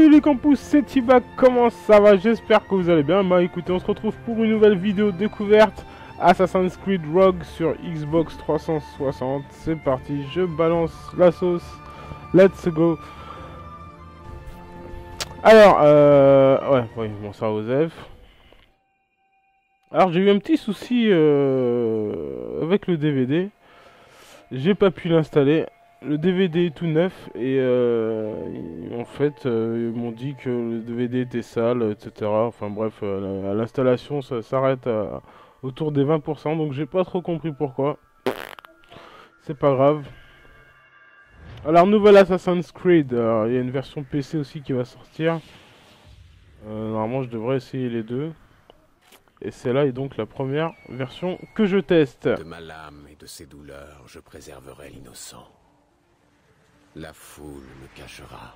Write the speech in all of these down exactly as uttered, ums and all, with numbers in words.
Salut les campus, c'est Tiba, comment ça va? J'espère que vous allez bien. Bah écoutez, on se retrouve pour une nouvelle vidéo découverte Assassin's Creed Rogue sur Xbox trois cent soixante. C'est parti, je balance la sauce. Let's go. Alors, euh... ouais, oui, bonsoir Joseph. Alors j'ai eu un petit souci euh, avec le D V D. J'ai pas pu l'installer. Le D V D est tout neuf et euh, en fait euh, ils m'ont dit que le D V D était sale, et cetera. Enfin bref, euh, à l'installation ça s'arrête autour des vingt pour cent, donc j'ai pas trop compris pourquoi. C'est pas grave. Alors nouvel Assassin's Creed, il y a une version P C aussi qui va sortir. Euh, normalement je devrais essayer les deux. Et celle-là est donc la première version que je teste. De ma lame et de ses douleurs, je préserverai l'innocent. La foule me cachera.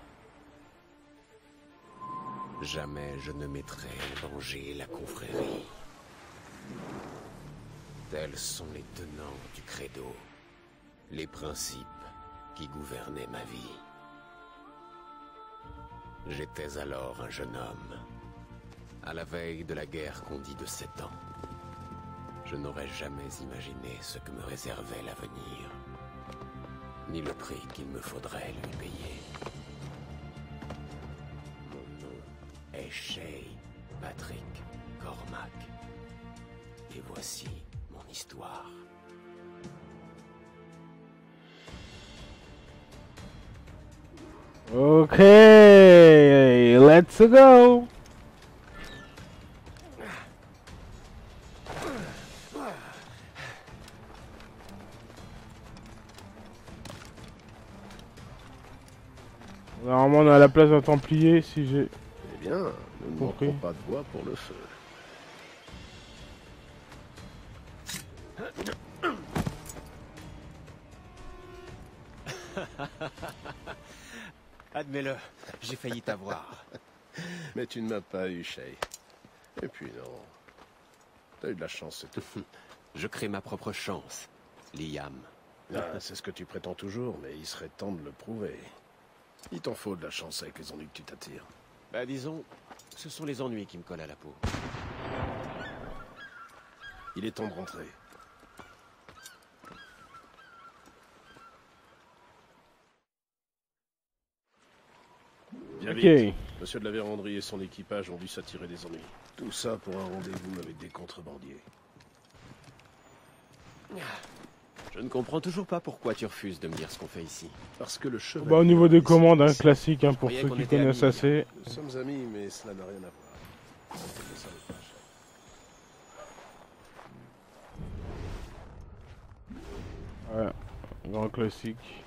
Jamais je ne mettrai en danger la confrérie. Tels sont les tenants du credo, les principes qui gouvernaient ma vie. J'étais alors un jeune homme, à la veille de la guerre qu'on dit de sept ans. Je n'aurais jamais imaginé ce que me réservait l'avenir, ni le prix qu'il me faudrait lui payer. Mon nom est Shay Patrick Cormac. Et voici mon histoire. Ok, let's go. Normalement on est à la place d'un Templier si j'ai... Eh bien, nous ne manquons pas de bois pour le feu. Admets-le, j'ai failli t'avoir. Mais tu ne m'as pas eu, Shay. Et puis non. T'as eu de la chance, c'est tout. Je crée ma propre chance, Liam. Ah, c'est ce que tu prétends toujours, mais il serait temps de le prouver. Il t'en faut de la chance avec les ennuis que tu t'attires. Bah disons, ce sont les ennuis qui me collent à la peau. Il est temps de rentrer. Bien Ok. vite. Monsieur de la Vérandrie et son équipage ont dû s'attirer des ennuis. Tout ça pour un rendez-vous avec des contrebandiers. Je ne comprends toujours pas pourquoi tu refuses de me dire ce qu'on fait ici. Parce que le cheval... Bah au niveau des commandes, hein, classique hein, pour ceux qui connaissent assez. Nous sommes amis, mais cela n'a rien à voir. Ne savez pas, Shay. Ouais, grand classique.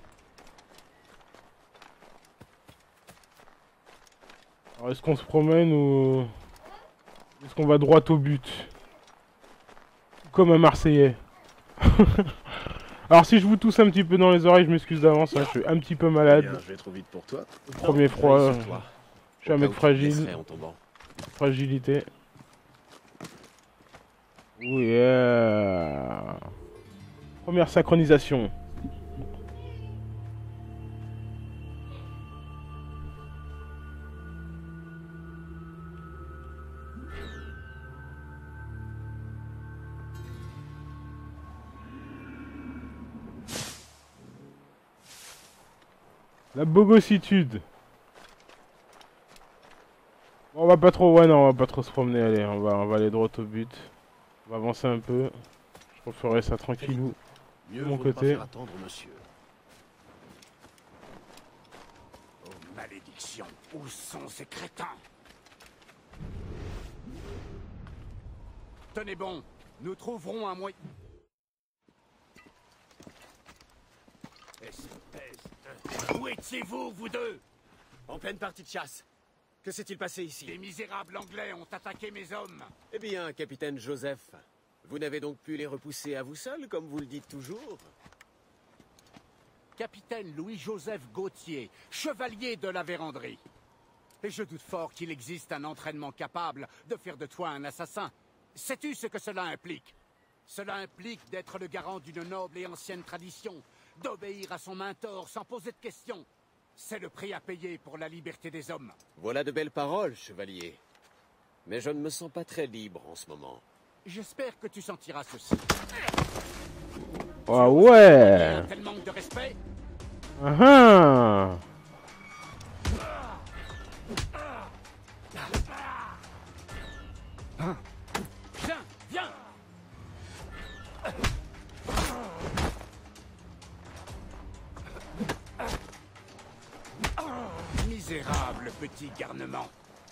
Alors est-ce qu'on se promène ou... Est-ce qu'on va droit au but? Comme un Marseillais. Alors si je vous tousse un petit peu dans les oreilles, je m'excuse d'avance, hein, je suis un petit peu malade. Bien, je vais trop vite pour toi. Premier froid, je suis un mec fragile. En tombant. Fragilité. Oh yeah. Première synchronisation. La bogossitude. Bon, on va pas trop, ouais non, on va pas trop se promener, allez, on va, on va aller droit au but. On va avancer un peu. Je referai ça tranquillou. Mieux De mon vaut côté. pas faire attendre, monsieur. Oh malédiction, où sont ces crétins? Tenez bon, nous trouverons un moyen... Espèce de... Où étiez-vous, vous deux? En pleine partie de chasse. Que s'est-il passé ici? Les misérables anglais ont attaqué mes hommes. Eh bien, capitaine Joseph, vous n'avez donc pu les repousser à vous seul, comme vous le dites toujours? Capitaine Louis-Joseph Gauthier, chevalier de la Vérandrie. Et je doute fort qu'il existe un entraînement capable de faire de toi un assassin. Sais-tu ce que cela implique? Cela implique d'être le garant d'une noble et ancienne tradition, d'obéir à son mentor sans poser de questions, C'est le prix à payer pour la liberté des hommes. Voilà de belles paroles, chevalier. Mais je ne me sens pas très libre en ce moment. J'espère que tu sentiras ceci. Ah ouais. Un tel manque de respect. Ah ah. Viens, viens. Misérable petit garnement.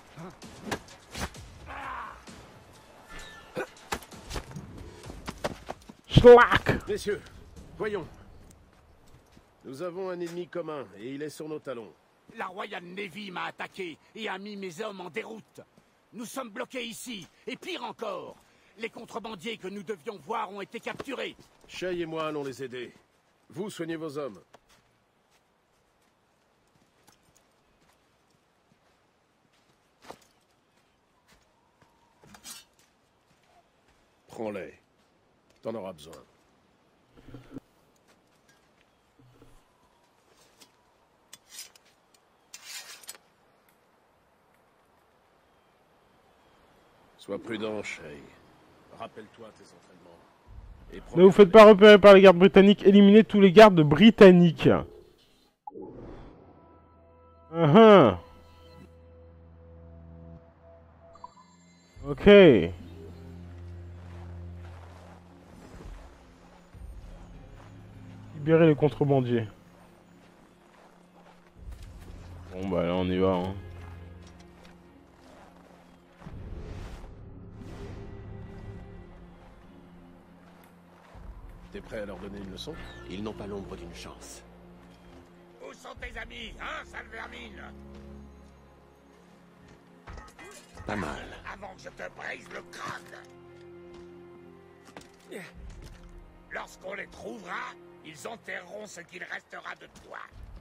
Schlack. Messieurs, voyons. Nous avons un ennemi commun et il est sur nos talons. La Royal Navy m'a attaqué et a mis mes hommes en déroute. Nous sommes bloqués ici, et pire encore, les contrebandiers que nous devions voir ont été capturés. Shay et moi allons les aider. Vous soignez vos hommes. Prends-les. T'en auras besoin. Sois prudent, Shay. Rappelle-toi tes entraînements. Et prends Ne vous faites pas repérer par les gardes britanniques. Éliminez tous les gardes britanniques. Ah ah. Ok. Libérer les contrebandiers. Bon bah là on y va hein. T'es prêt à leur donner une leçon? Ils n'ont pas l'ombre d'une chance. Où sont tes amis, hein, sale vermine? Pas mal. Avant que je te brise le crâne. Lorsqu'on les trouvera, ils enterreront ce qu'il restera de toi.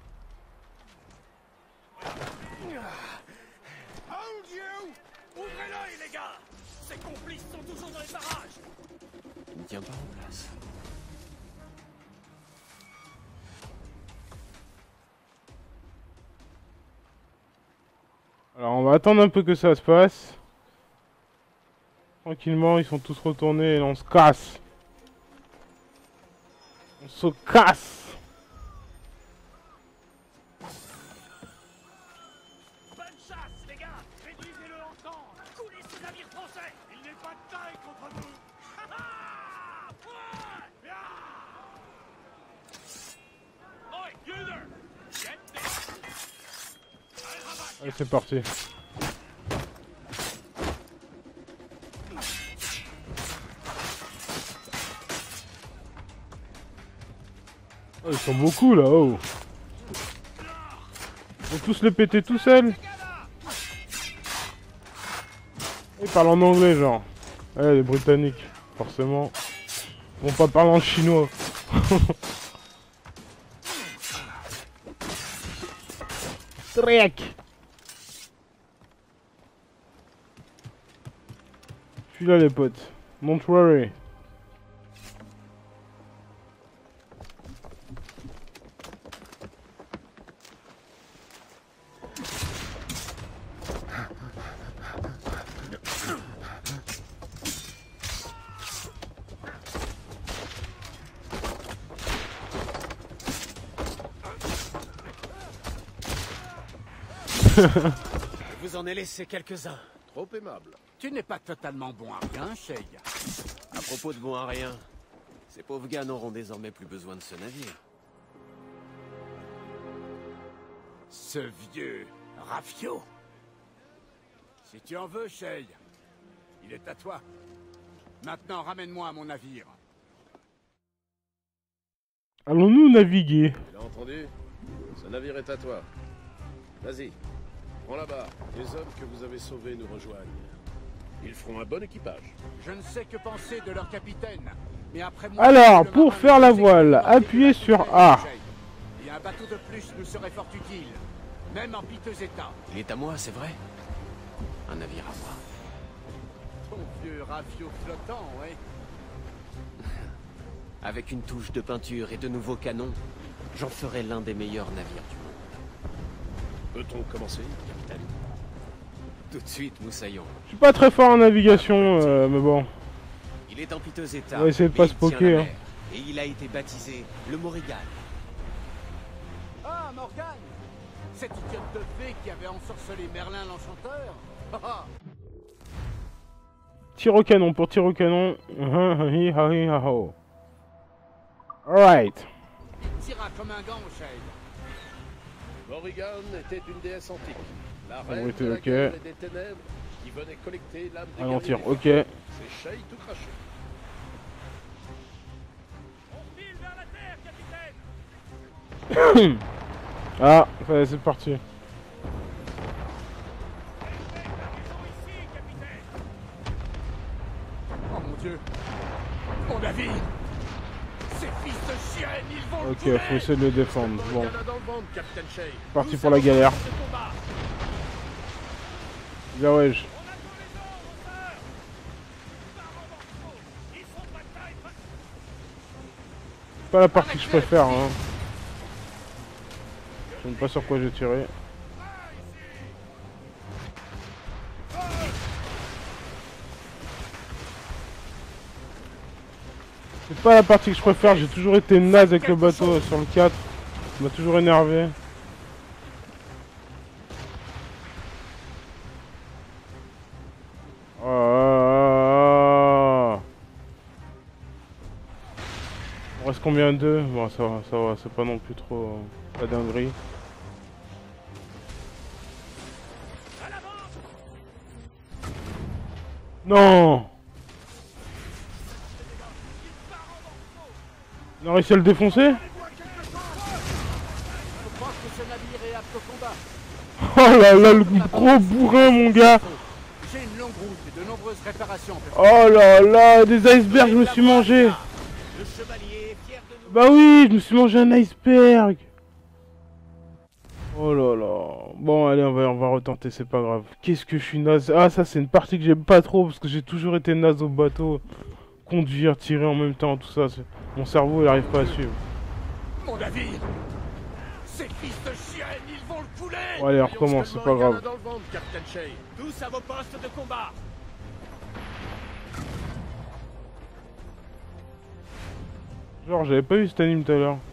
Oh Dieu! Ouvrez l'œil, les gars! Ces complices sont toujours dans les barrages! Il ne tient pas en place. Alors on va attendre un peu que ça se passe. Tranquillement, ils sont tous retournés et là, on se casse. On se casse. Bonne chasse, les gars! Réduisez-le en temps! Coulez ce navire français! Il n'est pas de taille contre nous! Allez, c'est parti. Oh, ils sont beaucoup là, oh. Ils vont tous les péter tout seuls. Ils parlent en anglais, genre. Ouais, les Britanniques, forcément. Ils vont pas parler en chinois. Trek. Je suis là, les potes. Don't worry. Je vous en ai laissé quelques-uns. Trop aimable. Tu n'es pas totalement bon à rien, Shay. À propos de bon à rien, ces pauvres gars n'auront désormais plus besoin de ce navire. Ce vieux Rafio. Si tu en veux, Shay, il est à toi. Maintenant, ramène-moi à mon navire. Allons-nous naviguer? Tu l'as entendu? Ce navire est à toi. Vas-y, prends là-bas. Les hommes que vous avez sauvés nous rejoignent. Ils feront un bon équipage. Je ne sais que penser de leur capitaine. Mais après moi, Alors, le pour marin faire la nous voile, exécute appuyez la sur capitaine, A. Shay. Et un bateau de plus nous serait fort utile. Même en piteux état. Il est à moi, c'est vrai. Un navire à moi. Ton vieux Rafio flottant, ouais. Avec une touche de peinture et de nouveaux canons, j'en ferai l'un des meilleurs navires du monde. Peut-on commencer, capitaine? Tout de suite, moussaillon. Je suis pas très fort en navigation, euh, mais bon. Il est en piteux état. On va essayer de pas mais se il tient poker, la hein. mer, Et il a été baptisé le Morrigan. Ah, Morgane! Cette idiote de fée qui avait ensorcelé Merlin l'Enchanteur? Ah, ah. Tir au canon pour tir au canon. Alright. Il tira comme un gant, Shade. Morrigan était une déesse antique. La bon, reine était de la ok. guerre et des ténèbres qui venait collecter l'âme des Ralentir, guerriers. ok. C'est Shay tout craché. Ah, ça y est, c'est parti. Oh mon Dieu! Mon navire! Ces fils de chienne, ils vont le Ok, couler! faut essayer de le défendre. Bon, Morrigan a dans le ventre, capitaine Shay. parti Nous pour la sommes galère. en phase de combat. Bien ouais. je- Pas la partie que je préfère, hein. Je ne sais pas sur quoi j'ai tiré. C'est pas la partie que je préfère, j'ai toujours été naze avec le bateau sur le quatre. Ça m'a toujours énervé. Oh. On reste combien d'eux? Bon, ça va, ça va, c'est pas non plus trop euh, la dinguerie. Non! On a réussi à le défoncer? Je crois que ce navire est apte au combat. Oh là là, le gros bourrin, mon gars! J'ai une longue route et de nombreuses réparations. Oh là là, des icebergs, je me suis mangé! Le chevalier est fier de nous. Bah oui, je me suis mangé un iceberg! Oh là là. Bon, allez, on va, on va retenter, c'est pas grave. Qu'est-ce que je suis naze. Ah, ça, c'est une partie que j'aime pas trop parce que j'ai toujours été naze au bateau. Conduire, tirer en même temps, tout ça. Mon cerveau, il arrive pas à suivre. Mon navire! Ces fils de chienne, ils vont le couler! Bon, allez, on Voyons recommence, ce c'est que pas Morrigan grave. a dans le ventre, capitaine Shay. Tous à vos postes de combat. Genre, j'avais pas vu cet anime tout à l'heure.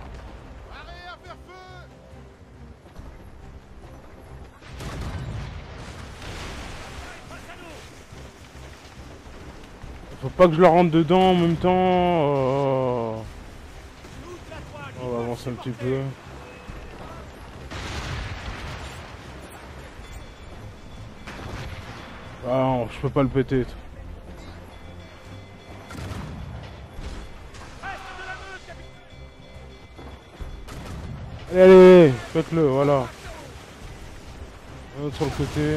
Faut pas que je leur rentre dedans en même temps. Oh. On va avancer un petit peu. Ah non, je peux pas le péter. Allez, allez, faites-le, voilà. Un autre sur le côté.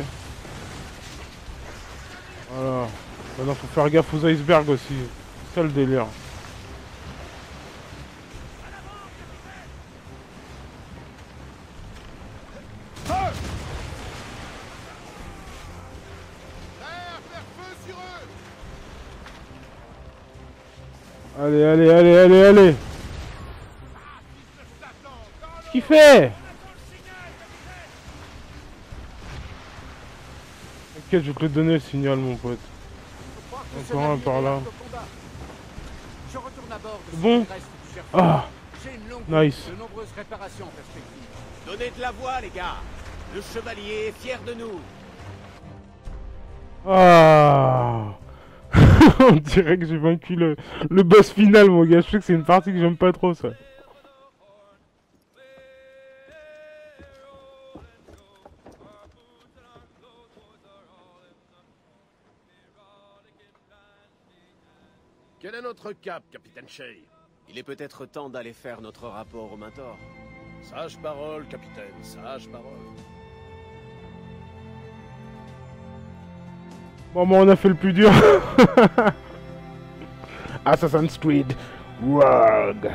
Voilà. Maintenant, faut faire gaffe aux icebergs aussi. C'est ça le délire. Allez, allez, allez, allez, allez. Qu'est-ce qu'il fait? T'inquiète, je vais te le donner le signal, mon pote. Encore un par là. Je retourne à bord de Bon. ce reste du Cherford. Ah, J'ai une longue nice. route, de nombreuses réparations en perspective. Donnez de la voix, les gars. Le chevalier est fier de nous. Ah. On dirait que j'ai vaincu le, le boss final, mon gars. Je sais que c'est une partie que j'aime pas trop, ça. Quel est notre cap, capitaine Shay? Il est peut-être temps d'aller faire notre rapport au Mentor. Sage parole, capitaine, sage parole. Bon, bon, on a fait le plus dur. Assassin's Creed Rogue.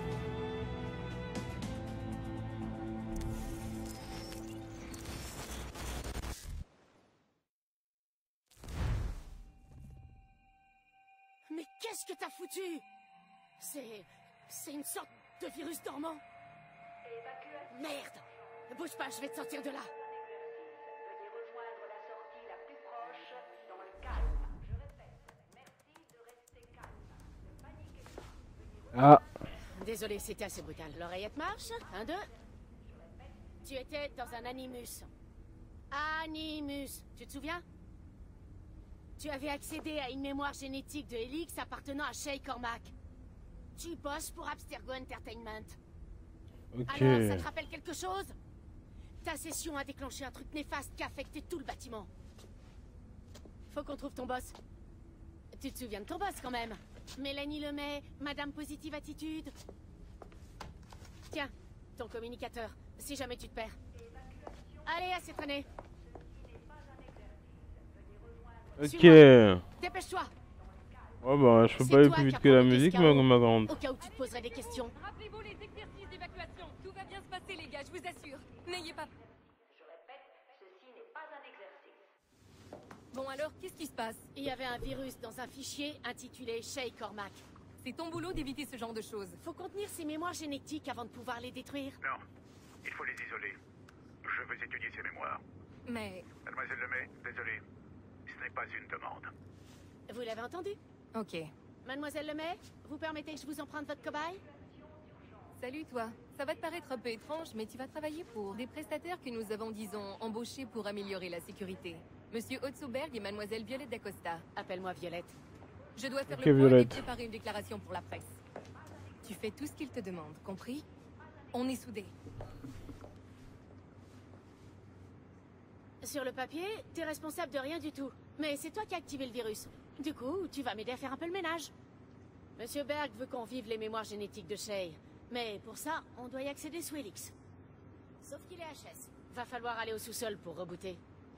Mais qu'est-ce que t'as foutu? C'est... c'est une sorte de virus dormant. Merde! Bouge pas, je vais te sortir de là. Veuillez rejoindre la sortie la plus proche dans le calme. Je répète, merci de rester calme. Ne paniquez pas. Ah. Désolé, c'était assez brutal. L'oreillette marche. Un, deux. Tu étais dans un animus. Animus. Tu te souviens? Tu avais accédé à une mémoire génétique de Helix appartenant à Shay Cormac. Tu bosses pour Abstergo Entertainment. Ok. Alors, ça te rappelle quelque chose? Ta session a déclenché un truc néfaste qui a affecté tout le bâtiment. Faut qu'on trouve ton boss. Tu te souviens de ton boss quand même? Mélanie Lemay, Madame Positive Attitude. Tiens, ton communicateur, si jamais tu te perds. Allez, assez traîné. Ok. Dépêche-toi. Oh bah, je peux C'est pas aller toi plus qui vite as que la provoqué musique, ce ma, chaos. ma grande. Au cas où tu te poserais des questions. Rappelez-vous les exercices d'évacuation. Tout va bien se passer, les gars, je vous assure. N'ayez pas... Je répète, ceci n'est pas un exercice. Bon alors, qu'est-ce qui se passe? Il y avait un virus dans un fichier intitulé Shay Cormac. C'est ton boulot d'éviter ce genre de choses. Faut contenir ces mémoires génétiques avant de pouvoir les détruire. Non, il faut les isoler. Je veux étudier ces mémoires. Mais... Mademoiselle Lemay, désolé, ce n'est pas une demande. Vous l'avez entendu? Ok. Mademoiselle Lemay, vous permettez que je vous emprunte votre cobaye? Salut toi. Ça va te paraître un peu étrange, mais tu vas travailler pour des prestataires que nous avons, disons, embauchés pour améliorer la sécurité. Monsieur Otsoberg et Mademoiselle Violette d'Acosta. Appelle-moi Violette. Je dois faire Ok, le point Violette. et préparer une déclaration pour la presse. Tu fais tout ce qu'il te demande, compris? On est soudés. Sur le papier, t'es responsable de rien du tout. Mais c'est toi qui as activé le virus. Du coup, tu vas m'aider à faire un peu le ménage. Monsieur Berg veut qu'on vive les mémoires génétiques de Shay. Mais pour ça, on doit y accéder sous Helix. Sauf qu'il est H S. Va falloir aller au sous-sol pour rebooter.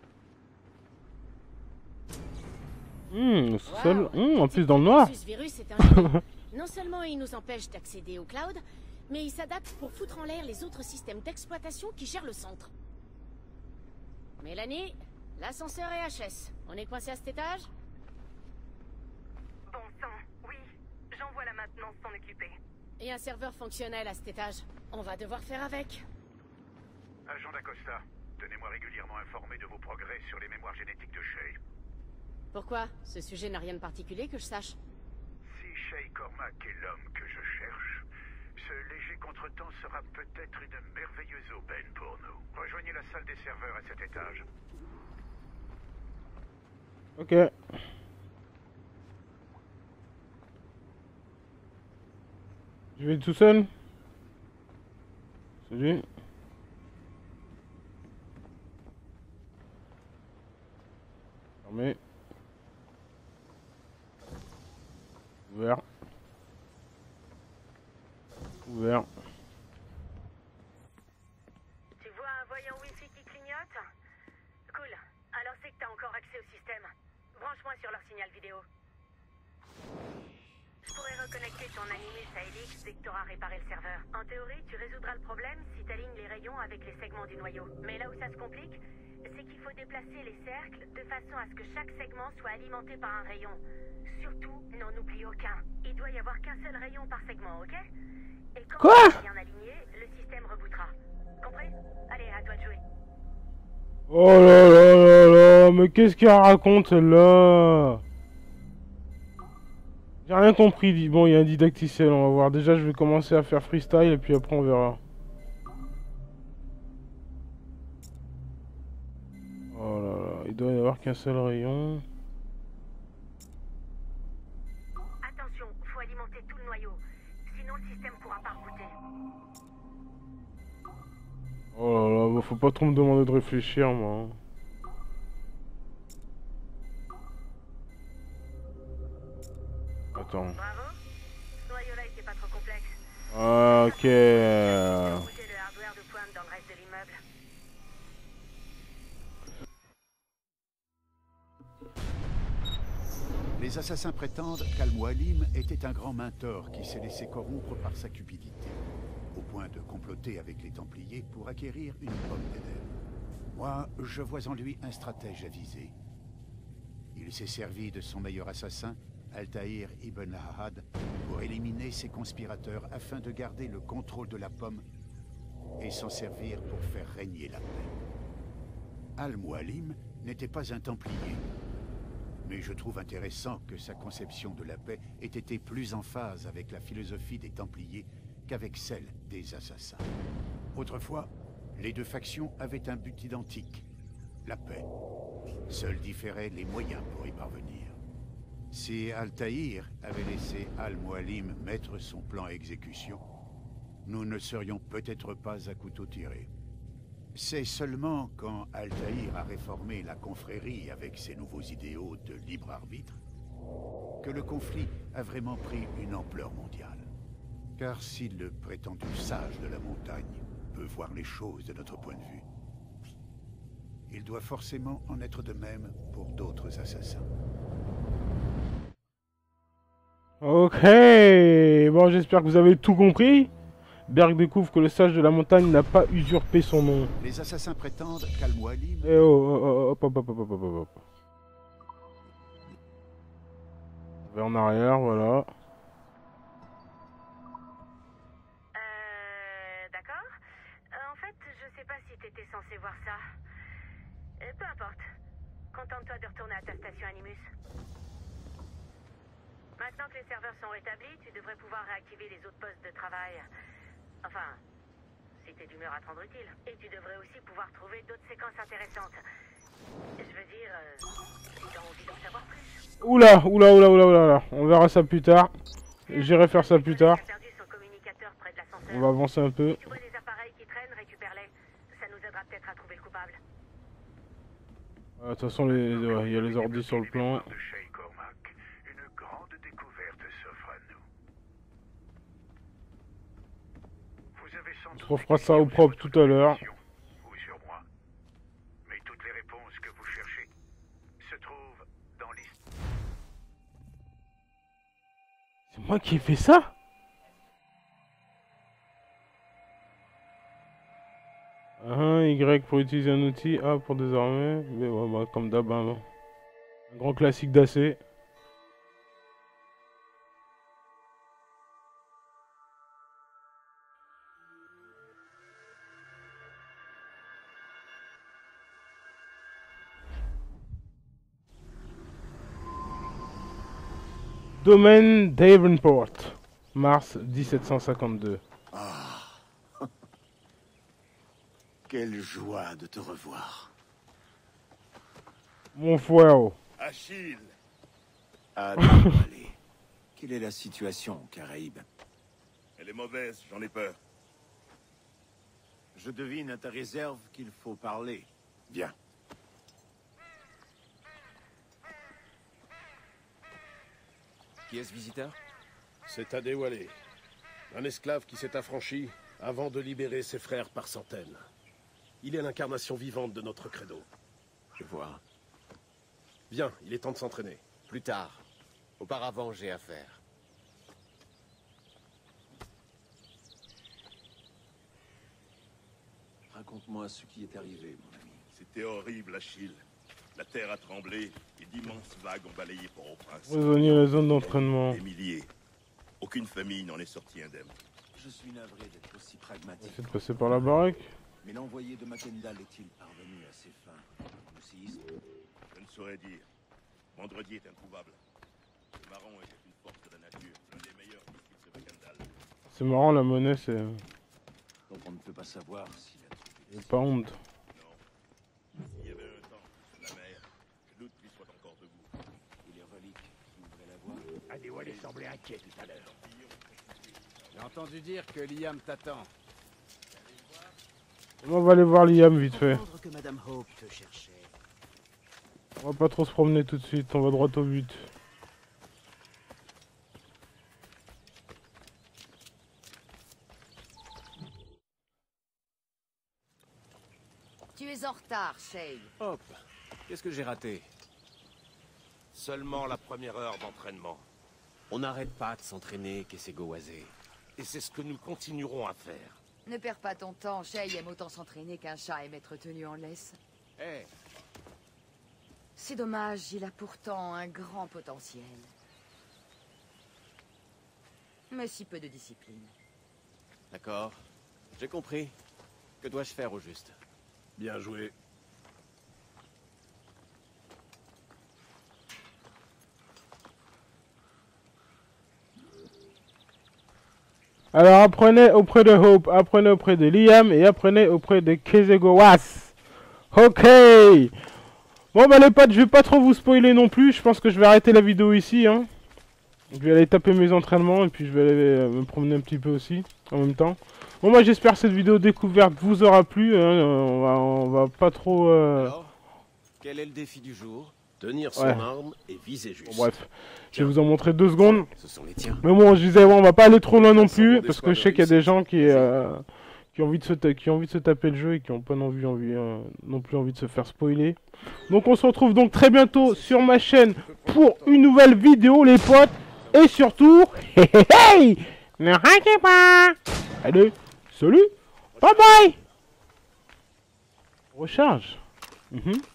Hum, sous-sol. Wow. Hum, en plus dans le noir. Ce virus est un génie. Non seulement il nous empêche d'accéder au cloud, mais il s'adapte pour foutre en l'air les autres systèmes d'exploitation qui gèrent le centre. Mélanie, l'ascenseur est H S. On est coincé à cet étage? Bon sang, oui. J'envoie la maintenance s'en occuper. Et un serveur fonctionnel à cet étage. On va devoir faire avec. Agent d'Acosta, tenez-moi régulièrement informé de vos progrès sur les mémoires génétiques de Shay. Pourquoi? Ce sujet n'a rien de particulier que je sache. Si Shay Cormac est l'homme que je cherche, ce léger contretemps sera peut-être une merveilleuse aubaine pour nous. Rejoignez la salle des serveurs à cet étage. Ok. Je vais tout seul. Salut. Fermé. Ouvert. Ouvert. Tu vois un voyant Wi-Fi qui clignote? Cool. Alors c'est que t'as encore accès au système. Branche-moi sur leur signal vidéo. Je pourrais reconnecter ton Animus à Helix dès que t'auras réparé le serveur. En théorie, tu résoudras le problème si t'alignes les rayons avec les segments du noyau. Mais là où ça se complique, c'est qu'il faut déplacer les cercles de façon à ce que chaque segment soit alimenté par un rayon. Surtout, n'en oublie aucun. Il doit y avoir qu'un seul rayon par segment, ok? Et quand Quoi? c'est bien aligné, le système rebootera. Compris? Allez, à toi de jouer. Oh là là là là, mais qu'est-ce qu'elle raconte là? J'ai rien compris. Dis- Bon, il y a un didacticiel, on va voir. Déjà, je vais commencer à faire freestyle et puis après on verra. Oh là là, il doit y avoir qu'un seul rayon. Attention, faut alimenter tout le noyau. Sinon, le système pourra pas rebooter. Oh là là, bah, faut pas trop me demander de réfléchir, moi. hein. Attends. Bravo. Ce noyau-là était pas trop complexe. Ah, ok. Rebooter le hardware de pointe dans le reste de l'immeuble. Les assassins prétendent qu'Al-Mualim était un grand mentor qui s'est laissé corrompre par sa cupidité, au point de comploter avec les Templiers pour acquérir une pomme d'Éden. Moi, je vois en lui un stratège avisé. Il s'est servi de son meilleur assassin, Altaïr ibn Ahad, pour éliminer ses conspirateurs afin de garder le contrôle de la pomme et s'en servir pour faire régner la paix. Al-Mualim n'était pas un Templier, mais je trouve intéressant que sa conception de la paix ait été plus en phase avec la philosophie des Templiers qu'avec celle des Assassins. Autrefois, les deux factions avaient un but identique, la paix. Seuls différaient les moyens pour y parvenir. Si Altaïr avait laissé Al-Mualim mettre son plan à exécution, nous ne serions peut-être pas à couteau tiré. C'est seulement quand Altaïr a réformé la confrérie avec ses nouveaux idéaux de libre arbitre que le conflit a vraiment pris une ampleur mondiale. Car si le prétendu sage de la montagne peut voir les choses de notre point de vue, il doit forcément en être de même pour d'autres assassins. Ok, bon j'espère que vous avez tout compris. Berg découvre que le sage de la montagne n'a pas usurpé son nom. Les assassins prétendent qu'Al-Mualim... Eh oh, oh, oh, hop, hop, hop, hop, hop, hop. On va en arrière, voilà. Euh... D'accord. Euh, en fait, je sais pas si t'étais censé voir ça. Euh, peu importe. Contente-toi de retourner à ta station Animus. Maintenant que les serveurs sont rétablis, tu devrais pouvoir réactiver les autres postes de travail. Enfin, si t'es d'humeur à te rendre utile. Et tu devrais aussi pouvoir trouver d'autres séquences intéressantes. Je veux dire, euh, si t'as envie d'en savoir plus. Oula, oula, oula, oula, oula, on verra ça plus tard. J'irai faire ça plus tard. On va avancer un peu. Si tu vois des appareils qui traînent, récupère-les. Ça nous aidera peut-être à trouver le coupable. De toute façon, il ouais, y a les ordis sur le plan. Je referai ça au propre tout à l'heure. Ou sur moi. Mais toutes les réponses que vous cherchez se trouvent dans l'histoire. C'est moi qui ai fait ça? Un Y pour utiliser un outil, A pour désarmer. Mais ouais, bah, comme d'hab, hein. Un grand classique d'A C. Domaine Davenport, mars dix-sept cent cinquante-deux. Ah. Quelle joie de te revoir. Mon frère. Achille. Ah, allez. Quelle est la situation, Caraïbe? Elle est mauvaise, j'en ai peur. Je devine à ta réserve qu'il faut parler. Viens. Qui est ce visiteur? C'est Adéwalé, un esclave qui s'est affranchi avant de libérer ses frères par centaines. Il est l'incarnation vivante de notre credo. Je vois. Viens, il est temps de s'entraîner. Plus tard. Auparavant, j'ai affaire. Raconte-moi ce qui est arrivé, mon ami. C'était horrible, Achille. La terre a tremblé et d'immenses vagues ont balayé Port-au-Prince. Rejoignez la zone d'entraînement. Des milliers. Aucune famille n'en est sortie indemne. Je suis navré d'être aussi pragmatique. Essayez de passer par la baraque. Mais l'envoyé de Makendal est-il parvenu à ses fins? Le séisme? Je ne saurais dire. Vendredi est introuvable. Le marron était une force de la nature, l'un des meilleurs disciples de Makendal. C'est marrant, la monnaie, c'est... Donc on ne peut pas savoir s'il a trouvé... J'ai pas honte. Non. Il y avait un temps, sous la mer, je doute qu'il soit encore debout. Et les reliques qui ouvraient la voie? Adéwalé semblait inquiet tout à l'heure. J'ai entendu dire que Liam t'attend. On va aller voir Liam vite fait. Que Madame Hope te cherchait. On va pas trop se promener tout de suite, on va droit au but. Tu es en retard, Shay. Hop, qu'est-ce que j'ai raté? Seulement la première heure d'entraînement. On n'arrête pas de s'entraîner, Kesego-Wazé. Et c'est ce que nous continuerons à faire. Ne perds pas ton temps, Shay aime autant s'entraîner qu'un chat aime être tenu en laisse. Eh hey. C'est dommage, il a pourtant un grand potentiel. Mais si peu de discipline. D'accord, j'ai compris. Que dois-je faire au juste? Bien joué. Alors apprenez auprès de Hope, apprenez auprès de Liam et apprenez auprès de Kezegowas. Ok. Bon bah les potes, je vais pas trop vous spoiler non plus, je pense que je vais arrêter la vidéo ici. Hein. Je vais aller taper mes entraînements et puis je vais aller euh, me promener un petit peu aussi en même temps. Bon moi j'espère que cette vidéo découverte vous aura plu, hein. on, va, on va pas trop... Euh... Alors, quel est le défi du jour? Tenir son Ouais. arme et viser juste. Bon, bref, je vais vous en montrer deux secondes. Ce sont les tiens. Mais bon, je disais, ouais, on va pas aller trop loin non plus, parce que je sais qu'il y a des gens qui, euh, qui, ont envie de se qui ont envie de se taper le jeu et qui ont pas envie, envie, euh, non plus envie de se faire spoiler. Donc on se retrouve donc très bientôt sur ma chaîne pour une nouvelle vidéo, les potes. Et surtout, hey, hey, hey, ne ratez pas. Allez, salut, bye bye. Recharge. Mm-hmm.